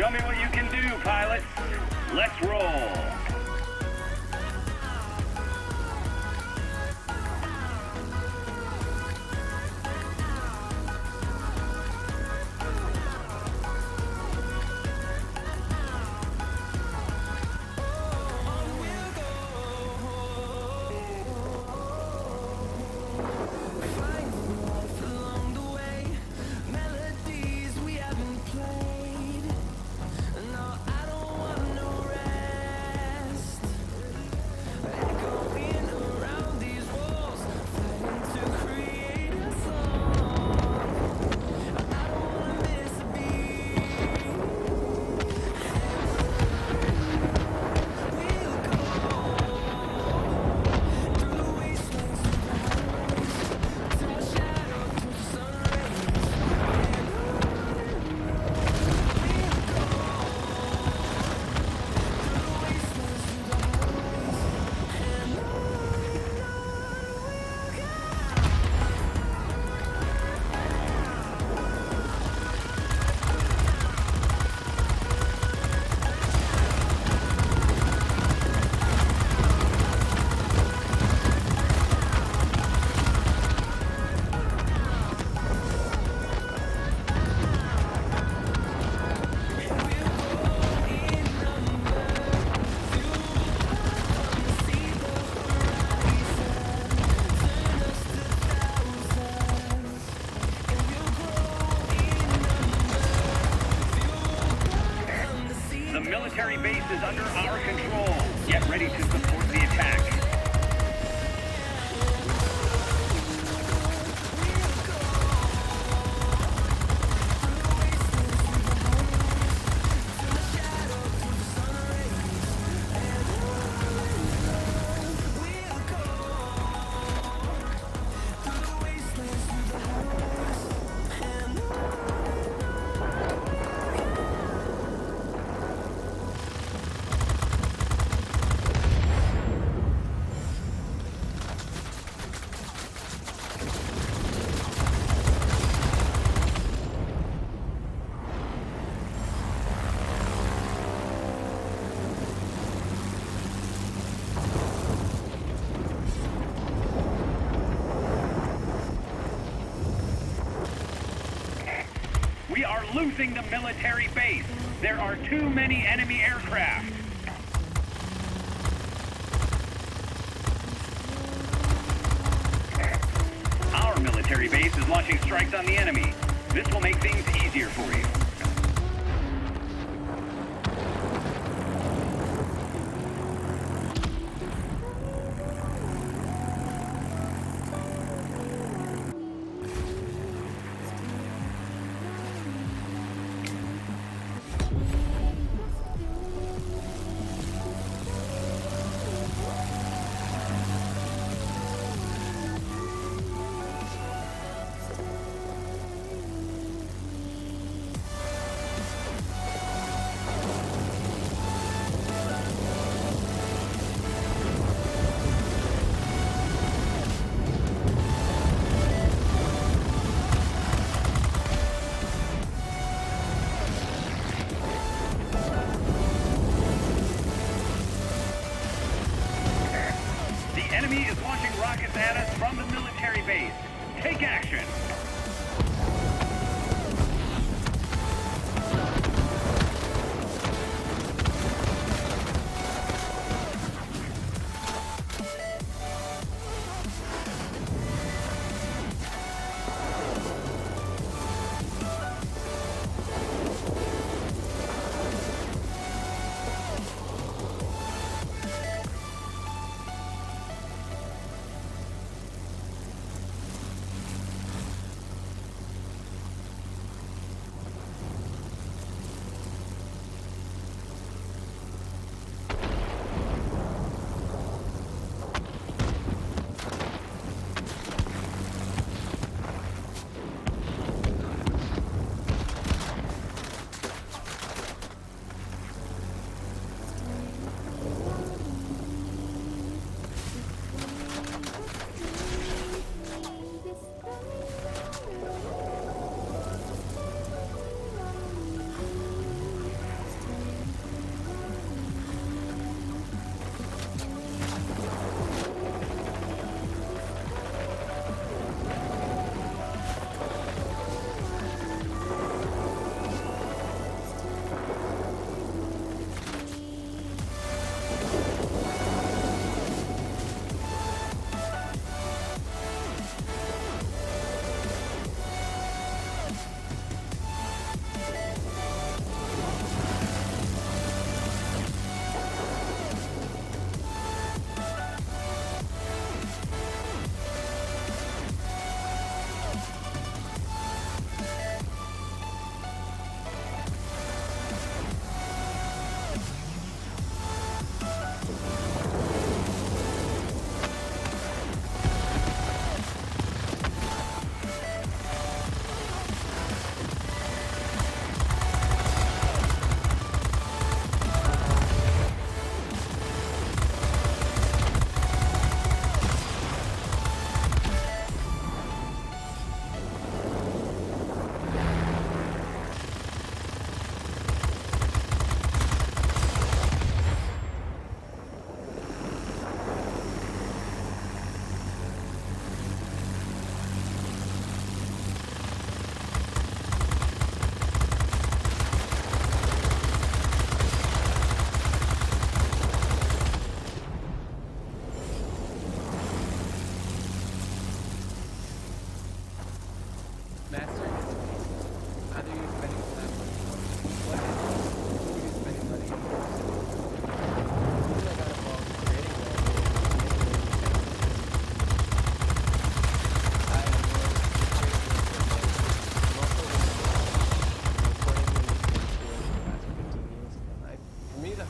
Show me what you can do, pilots. Let's roll. The military base is under our control. Get ready to support the attack. We are losing the military base. There are too many enemy aircraft. Our military base is launching strikes on the enemy. This will make things easier for you. The enemy is launching rockets at us from the military base. Take action!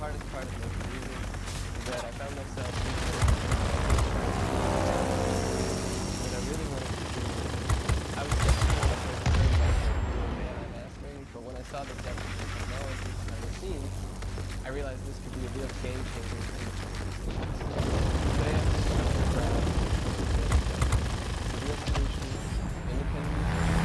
hardest part of making music is that I found myself doing what I really wanted to do. I was definitely like a man I'm mastering, but when I saw the depth of the technology behind the scenes, I realized this could be a real game changer in the communications. Today I'm just on the ground. It's a real solution, independent music.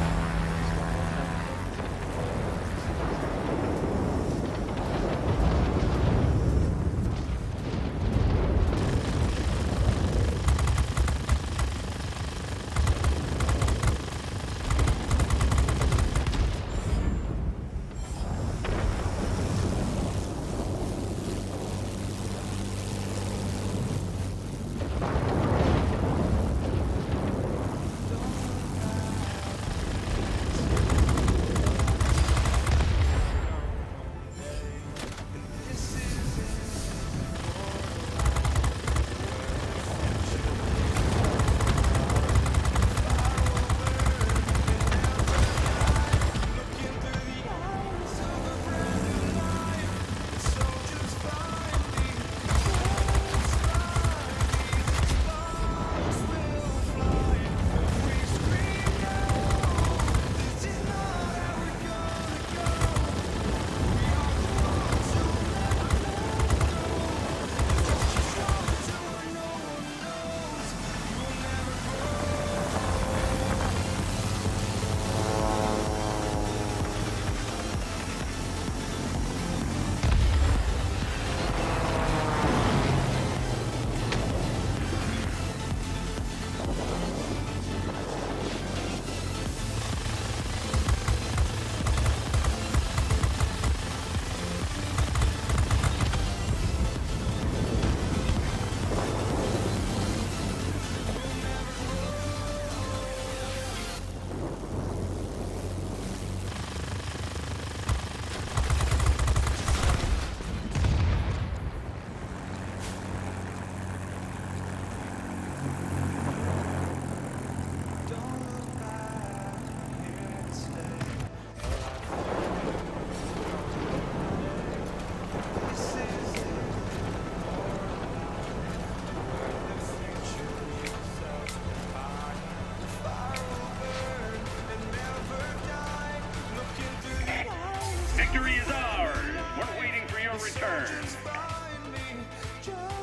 Victory is ours! We're waiting for your return.